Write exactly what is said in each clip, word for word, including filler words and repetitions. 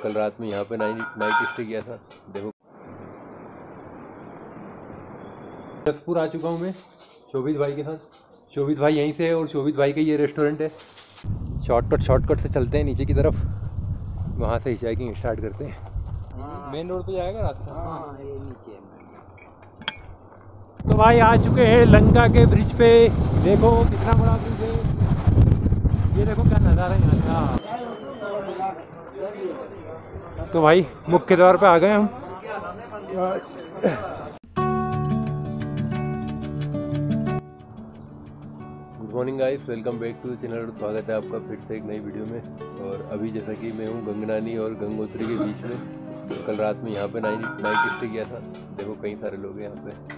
कल रात में यहाँ पे नाइट नाइट स्टे किया था। देखो जसपुर आ चुका हूँ मैं शोभित भाई के साथ। शोभित भाई यहीं से है और शोभित भाई का ये रेस्टोरेंट है। शॉर्टकट शॉर्टकट से चलते हैं नीचे की तरफ, वहाँ से हिचाइकिंग स्टार्ट करते हैं। मेन रोड पे जाएगा रास्ता। हाँ ये नीचे है। तो भाई आ चुके हैं लंका के ब्रिज पे। देखो कितना बड़ा ब्रिज है, ये देखो क्या नज़ारा है यहाँ का। तो भाई मुख्य द्वार पे आ गए हम। Good morning guys, welcome back to the channel. स्वागत है आपका फिर से एक नई वीडियो में। और अभी जैसा कि मैं हूँ गंगनानी और गंगोत्री के बीच में। तो कल रात में यहाँ पे नाइट नाइट स्टे किया था। देखो कई सारे लोग हैं यहाँ पे।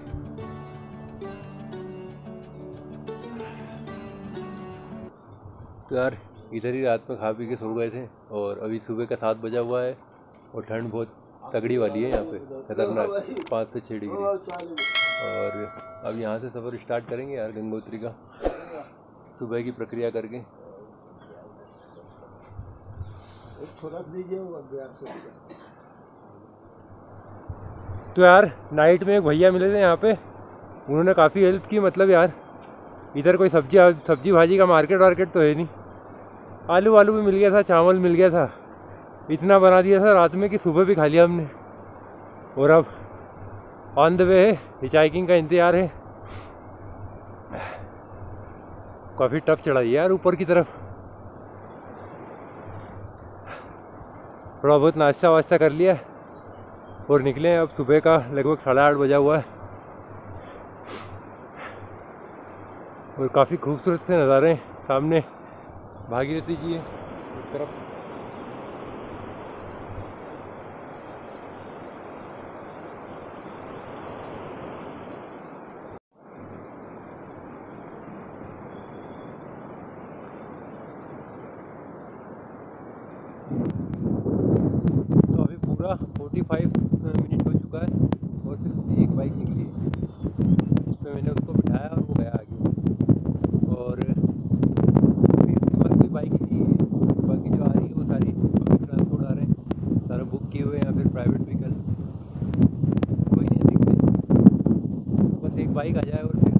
तो यार इधर ही रात में खा पी के सो गए थे और अभी सुबह का सात बजा हुआ है और ठंड बहुत तगड़ी वाली है यहाँ पे, खतरनाक, पाँच से छः डिग्री। और अब यहाँ से सफ़र स्टार्ट करेंगे यार गंगोत्री का, सुबह की प्रक्रिया करके। तो यार नाइट में एक भैया मिले थे यहाँ पे, उन्होंने काफ़ी हेल्प की। मतलब यार इधर कोई सब्जी सब्जी भाजी का मार्केट वार्केट तो है नहीं। आलू वालू भी मिल गया था, चावल मिल गया था, इतना बना दिया था रात में कि सुबह भी खा लिया हमने। और अब ऑन द वे है, हिचाइकिंग का इंतजार है। काफ़ी टफ चढ़ाई है यार ऊपर की तरफ। थोड़ा बहुत नाश्ता वाश्ता कर लिया और निकले हैं। अब सुबह का लगभग साढ़े आठ बजा हुआ है और काफ़ी खूबसूरत से नज़ारे हैं सामने। भागीरथी जी है इस तरफ। तो अभी पूरा पैंतालीस मिनट हो चुका है और सिर्फ एक बाइक निकली है, जिसमें मैंने उसको बिठाया और वो गया आगे। और अभी उसके बाद कोई बाइक नहीं है। बाकी जो आ रही है वो सारी पब्लिक ट्रांसपोर्ट आ रहे हैं, सारा बुक किए हुए हैं या फिर प्राइवेट व्हीकल। कोई नहीं दिखते, बस एक बाइक आ जाए और फिर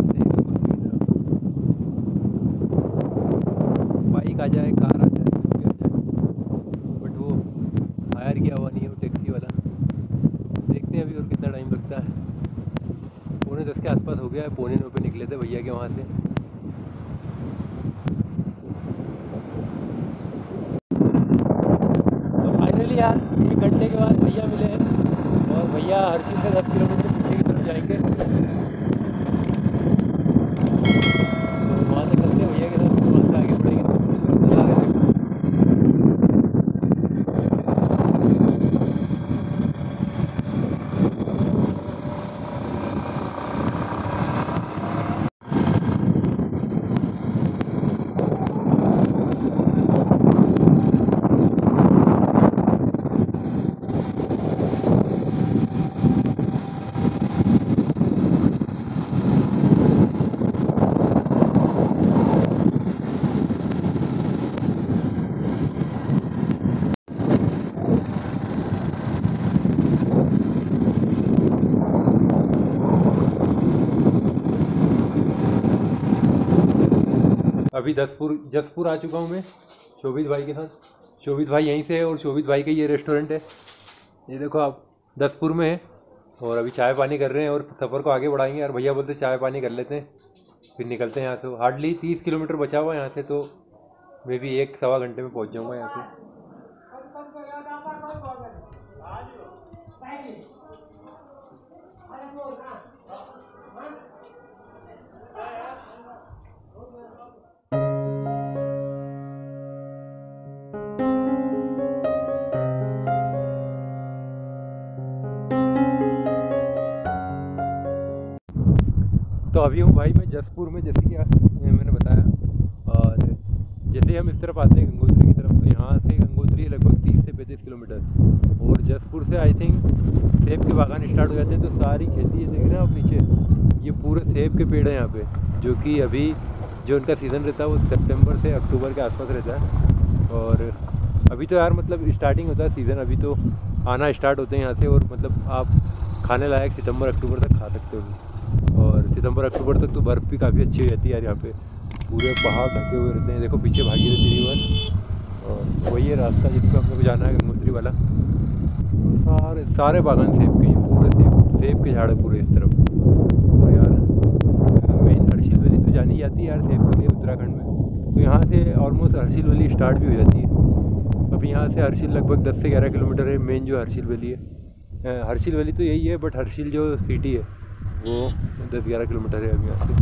बाइक आ जाए, कार आ जाए, कुछ भी आ जाए। बट वो हायर किया हुआ नहीं है, वो टैक्सी वाला। देखते हैं अभी और कितना टाइम लगता है। पौने दस के आसपास हो गया है, पौने नौ पे निकले थे भैया के वहाँ से। तो फाइनली यार एक घंटे के बाद भैया मिले हैं और भैया हर चीज़ से दस किलोमीटर पीछे की तरफ जाएंगे। तो वहाँ से चलते हैं भैया के साथ, वहाँ से आगे बढ़ेंगे। अभी दसपुर जसपुर आ चुका हूँ मैं शोभित भाई के साथ। शोभित भाई यहीं से है और शोभित भाई का ये रेस्टोरेंट है। ये देखो आप दसपुर में है और अभी चाय पानी कर रहे हैं और सफ़र को आगे बढ़ाएंगे। यार भैया बोलते चाय पानी कर लेते हैं फिर निकलते हैं यहाँ से। हार्डली तीस किलोमीटर बचा हुआ है यहाँ से, तो मैं भी एक सवा घंटे में पहुँच जाऊँगा यहाँ से। तो अभी हूँ भाई मैं जसपुर में, जैसे कि मैंने बताया। और जैसे हम इस तरफ आते हैं गंगोत्री की तरफ, तो यहाँ से गंगोत्री लगभग तीस से पैंतीस किलोमीटर। और जसपुर से आई थिंक सेब के बागान स्टार्ट हो जाते हैं। तो सारी खेती है, देख रहे हैं आप नीचे, ये पूरे सेब के पेड़ हैं यहाँ पे, जो कि अभी जो उनका सीज़न रहता है वो सितंबर से अक्टूबर के आसपास रहता है। और अभी तो यार मतलब स्टार्टिंग होता है सीज़न, अभी तो आना स्टार्ट होते हैं यहाँ से, और मतलब आप खाने लायक सितंबर अक्टूबर तक खा सकते हो। और सितंबर अक्टूबर तक तो बर्फ़ भी काफ़ी अच्छी हो जाती है यार, यहाँ पे पूरे पहाड़ ढके हुए रहते हैं। देखो पीछे भागीरथी रिवर, और वही है रास्ता जिस पर हम लोग जाना है, गंगोत्री वाला। सारे सारे बागान सेब के हैं, पूरे सेब सेब के झाड़ है पूरे इस तरफ। और यार मेन हर्षिल वैली तो जानी जाती है यार सेब के लिए उत्तराखंड में, तो यहाँ से ऑलमोस्ट हर्षिल वैली स्टार्ट भी हो जाती है। अभी यहाँ से हर्षिल लगभग दस से ग्यारह किलोमीटर है, मेन जो हर्षिल वैली है। हर्षिल वैली तो यही है, बट हर्षिल जो सिटी है वो दस ग्यारह किलोमीटर है अभी यहाँ से।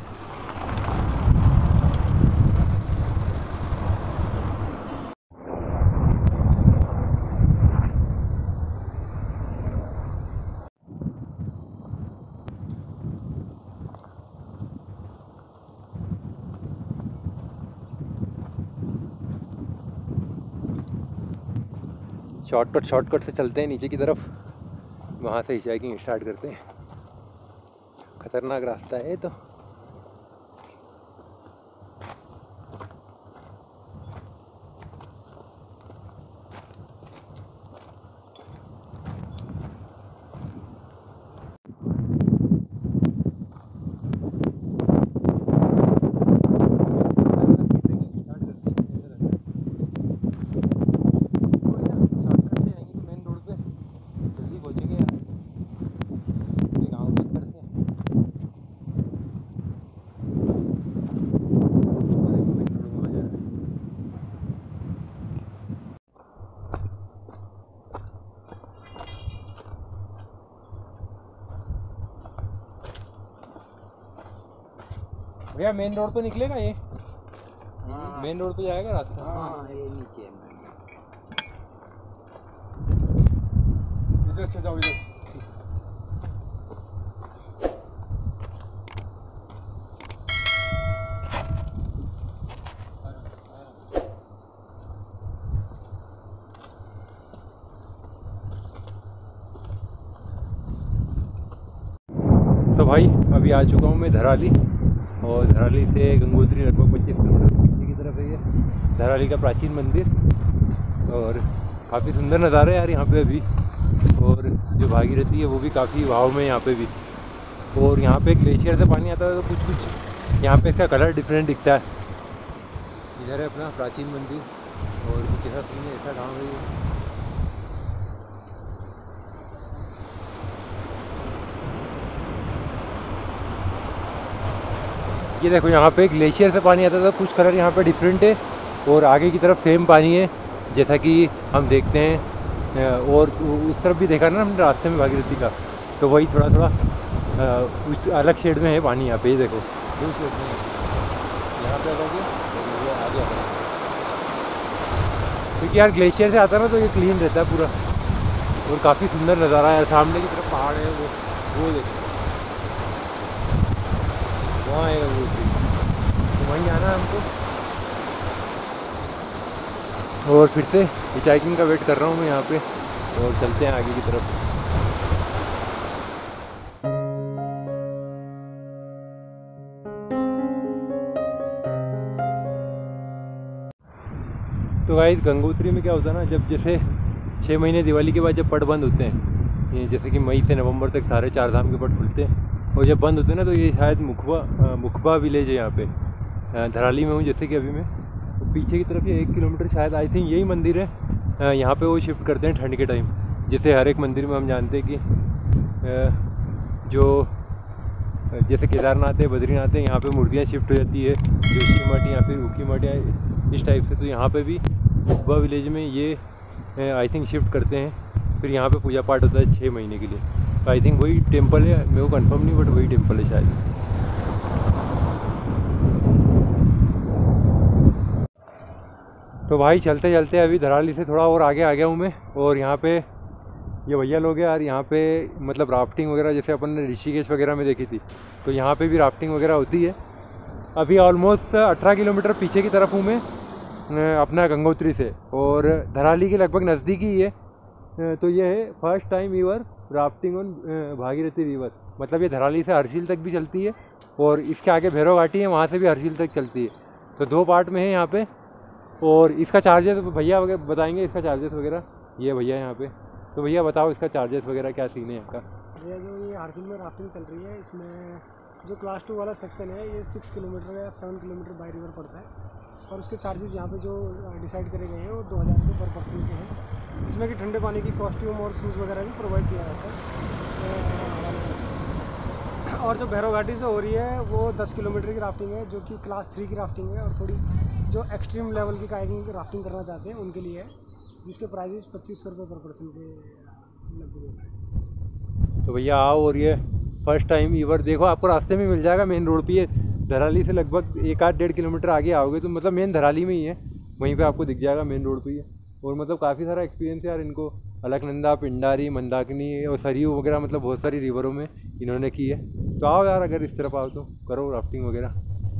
शॉर्टकट शॉर्टकट से चलते हैं नीचे की तरफ, वहाँ से हिचाइकिंग स्टार्ट करते हैं। खतरनाक रास्ता है तो। भैया मेन रोड पे निकलेगा ये? हाँ। मेन रोड पे जाएगा रास्ता? हाँ ये नीचे है। इधर से जाओ, इधर से। तो भाई अभी आ चुका हूँ मैं धराली, और धराली से गंगोत्री लगभग पच्चीस किलोमीटर पीछे की तरफ है ये धराली का प्राचीन मंदिर। और काफ़ी सुंदर नज़ारा है यार यहाँ पे अभी, और जो भागीरथी है वो भी काफ़ी भाव में यहाँ पे भी। और यहाँ पे ग्लेशियर से पानी आता है तो कुछ कुछ यहाँ पे इसका कलर डिफरेंट दिखता है। इधर है अपना प्राचीन मंदिर, और कुछ ऐसा सीन है, ऐसा गाँव है ये। ये देखो यहाँ पे ग्लेशियर से पानी आता था, कुछ कलर यहाँ पे डिफरेंट है, और आगे की तरफ सेम पानी है जैसा कि हम देखते हैं। और उस तरफ भी देखा ना हमने रास्ते में भागीरथी का, तो वही थोड़ा थोड़ा उस अलग शेड में है पानी यहाँ पे। ये देखो दो शेड में यहाँ पे अलग है, आगे अलग, क्योंकि यार ग्लेशियर से आता है ना तो ये क्लीन रहता है पूरा, और काफ़ी सुंदर नज़ारा है। सामने की तरफ पहाड़ है, वो वो देखो वहाँ है वो, तो वहीं आना है हमको। और फिर से हिचाइकिंग का वेट कर रहा हूँ मैं यहाँ पे, और चलते हैं आगे की तरफ। तो गाइस गंगोत्री में क्या होता है ना, जब जैसे छः महीने दिवाली के बाद जब पट बंद होते हैं, ये जैसे कि मई से नवंबर तक सारे चार धाम के पट खुलते हैं, और जब बंद होते हैं ना तो ये शायद मुखबा मुखबा विलेज है यहाँ पे धराली में हूँ जैसे कि अभी मैं। तो पीछे की तरफ ये एक किलोमीटर शायद आई थिंक यही मंदिर है, यहाँ पे वो शिफ्ट करते हैं ठंड के टाइम। जैसे हर एक मंदिर में हम जानते हैं कि जो जैसे केदारनाथ है, बद्रीनाथ है, यहाँ पे मूर्तियाँ शिफ्ट हो जाती है, जोशी मठ या फिर ऊखी मठ या इस टाइप से। तो यहाँ पे भी मुखबा विलेज में ये आई थिंक शिफ्ट करते हैं, फिर यहाँ पे पूजा पाठ होता है छः महीने के लिए। तो आई थिंक वही टेम्पल है, मेरे को कंफर्म नहीं, बट वही टेम्पल है शायद। तो भाई चलते चलते अभी धराली से थोड़ा और आगे आ गया हूँ मैं, और यहाँ पे ये भैया लोग हैं यार, यहाँ पे मतलब राफ्टिंग वगैरह जैसे अपन ने ऋषिकेश वगैरह में देखी थी, तो यहाँ पे भी राफ्टिंग वगैरह होती है। अभी ऑलमोस्ट अठारह किलोमीटर पीछे की तरफ हूँ मैं अपना गंगोत्री से, और धराली के लगभग नज़दीक ही है। तो ये है first time ever rafting on Bhagirathi river. मतलब ये धराली से हर्षिल तक भी चलती है, और इसके आगे भैरव घाटी है, वहाँ से भी हर्षिल तक चलती है। तो दो पार्ट में है यहाँ पे। और इसका चार्जेस भैया वगैरह बताएंगे, इसका चार्जेस वगैरह। ये भैया यहाँ पे, तो भैया बताओ इसका चार्जेस वगैरह क्या सीन है यहाँ का। भैया जो ये हार्सिल में राफ्टिंग चल रही है, इसमें जो क्लास टू वाला सेक्शन है ये सिक्स किलोमीटर या सेवन किलोमीटर बाई रिवर पड़ता है, और उसके चार्जेस यहाँ पे जो डिसाइड करे गए हैं वो दो हज़ार रुपये पर पर्सन के हैं, जिसमें कि ठंडे पानी की कॉस्ट्यूम और शूज़ वगैरह भी प्रोवाइड किया जाता है हमारे तरफ से। और जो भैरव घाटी से हो रही है वो दस किलोमीटर की राफ्टिंग है, जो कि क्लास थ्री की राफ्टिंग है, और थोड़ी जो एक्सट्रीम लेवल की कायाकिंग राफ्टिंग करना चाहते हैं उनके लिए है, जिसके प्राइजेस पच्चीस सौ रुपये पर पर्सन के लगभग होता है। तो भैया आओ, और ये फर्स्ट टाइम ईवर देखो, आपको रास्ते में मिल जाएगा, मेन रोड पे ये धराली से लगभग एक आध डेढ़ किलोमीटर आगे आओगे तो मतलब मेन धराली में ही है, वहीं पे आपको दिख जाएगा मेन रोड पे ही है। और मतलब काफ़ी सारा एक्सपीरियंस है यार इनको, अलकनंदा, पिंडारी, मंदाकिनी और सरयू वगैरह, मतलब बहुत सारी रिवरों में इन्होंने की है। तो आओ यार, अगर इस तरफ आओ तो करो राफ्टिंग वगैरह।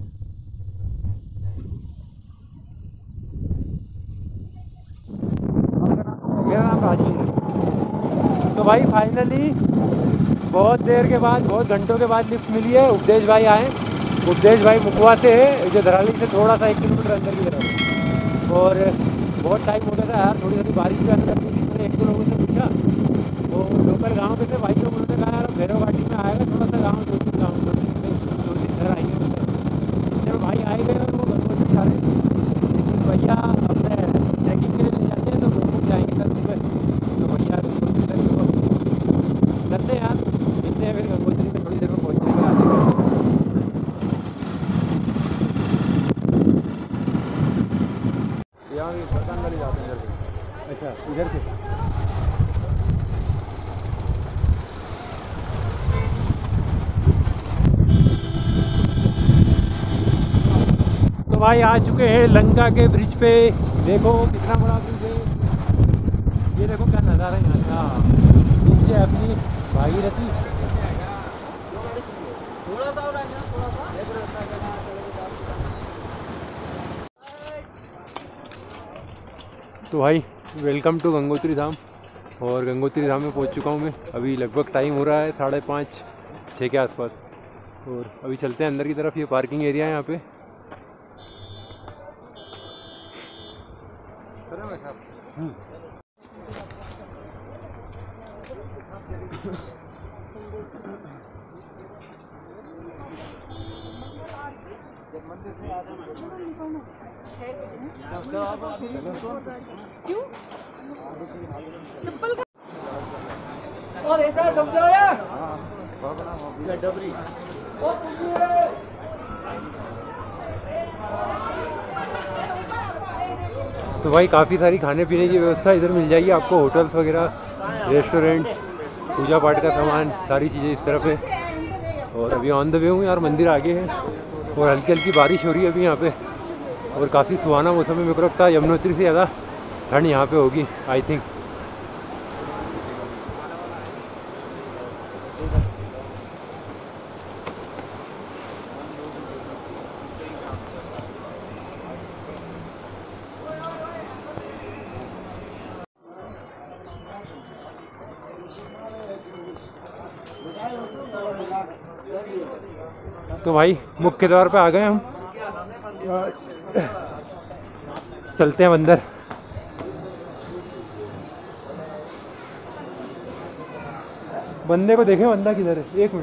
मेरा नाम राजीव है। तो भाई फाइनली बहुत देर के बाद, बहुत घंटों के बाद लिफ्ट मिली है। उपदेश भाई आए, उपदेश भाई मुकुआ से है, जो धराली से थोड़ा सा एक किलोमीटर अंदर की तरफ। और बहुत टाइम हो गया था यार, थोड़ी सी बारिश भी आने लगी थी। मैंने एक दो लोगों से पूछा, वो लोकल गाँव के थे भाई लोग, उन्होंने कहा यार भैरव घाटी में आएगा थोड़ा सा गाँव, दो तीन गाँव दो तीन दो तीन घर आएंगे। मतलब भाई आए गए और वो गंगोत्री जा रहे हैं, लेकिन भैया अपने ट्रैकिंग के लिए ले जाते हैं तो घूम जाएंगे कल सुबह। तो भैया गंगोत्री करते हैं यार, मिलते हैं फिर गंगोत्री में, थोड़ी देर में पहुँच जाएंगे आगे। यहाँ अंदर ही जाते हैं इधर से। अच्छा, इधर से। तो भाई आ चुके हैं लंका के ब्रिज पे। देखो कितना बड़ा ब्रिज है, ये देखो क्या नज़ारा है यहाँ का। नीचे अपनी भागीरथी, थोड़ा सा तो भाई वेलकम टू गंगोत्री धाम। और गंगोत्री धाम में पहुंच चुका हूं मैं। अभी लगभग टाइम हो रहा है साढ़े पाँच छः के आसपास, और अभी चलते हैं अंदर की तरफ। ये पार्किंग एरिया है यहाँ पे। क्यों चप्पल और एक समझो यार डबरी। तो भाई काफ़ी सारी खाने पीने की व्यवस्था इधर मिल जाएगी आपको, होटल्स वगैरह, रेस्टोरेंट्स, पूजा पाठ का सामान, सारी चीज़ें इस तरफ है। और अभी ऑन द वे हूँ यार, मंदिर आगे है, और हल्की हल्की बारिश हो रही है अभी यहाँ पे, और काफ़ी सुहाना मौसम है। मेरे को लगता है यमुनोत्री से ज़्यादा ठंड यहाँ पे होगी आई थिंक। तो भाई मुख्य द्वार पे आ गए हम, चलते हैं अंदर। बंदे को देखे, बंदा किधर है, एक मिनट।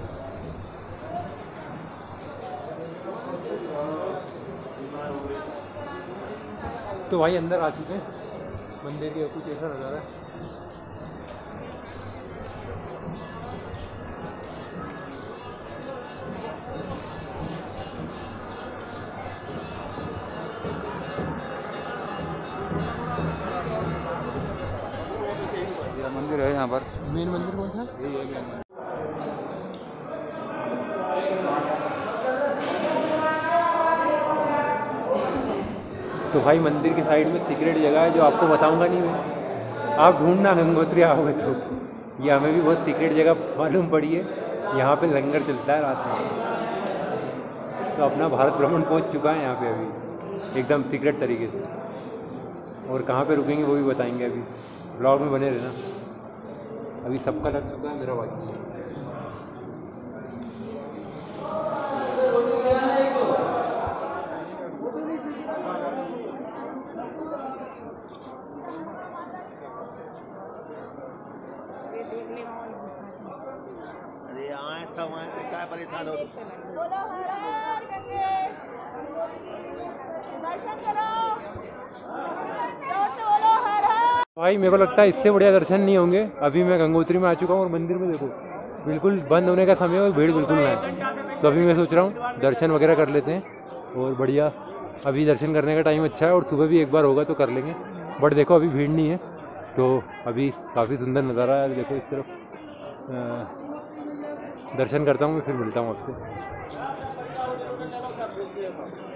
तो भाई अंदर आ चुके हैं मंदिर के, कुछ ऐसा नज़ारा है। मंदिर है यहाँ पर। मेन मंदिर कौन सा? यही है मेन मंदिर। तो भाई मंदिर की साइड में सीक्रेट जगह है जो आपको बताऊंगा नहीं मैं, आप ढूंढना गंगोत्री आओगे तो। ये हमें भी बहुत सीक्रेट जगह मालूम पड़ी है। यहाँ पे लंगर चलता है रात में। तो अपना भारत भ्रमण पहुँच चुका है यहाँ पे अभी, एकदम सीक्रेट तरीके से। और कहाँ पे रुकेंगे वो भी बताएंगे अभी, ब्लॉग में बने रहना। अभी सबका लग चुका है, मेरा बाकी है। अरे आए सब आए तो क्या परेशान हो भाई मेरे को लगता है इससे बढ़िया दर्शन नहीं होंगे। अभी मैं गंगोत्री में आ चुका हूँ और मंदिर में देखो बिल्कुल बंद होने का समय और भीड़ बिल्कुल ना है। तो अभी मैं सोच रहा हूँ दर्शन वगैरह कर लेते हैं और बढ़िया। अभी दर्शन करने का टाइम अच्छा है और सुबह भी एक बार होगा तो कर लेंगे। बट देखो अभी भीड़ नहीं है तो अभी काफ़ी सुंदर नज़ारा है। देखो इस तरफ दर्शन करता हूँ मैं, फिर मिलता हूँ आपसे।